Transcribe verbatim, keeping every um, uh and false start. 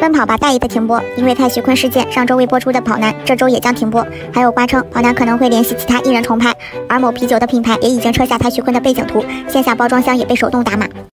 奔跑吧大意的停播，因为蔡徐坤事件，上周未播出的《跑男》这周也将停播。还有瓜称《跑男》可能会联系其他艺人重拍，而某啤酒的品牌也已经撤下蔡徐坤的背景图，线下包装箱也被手动打码。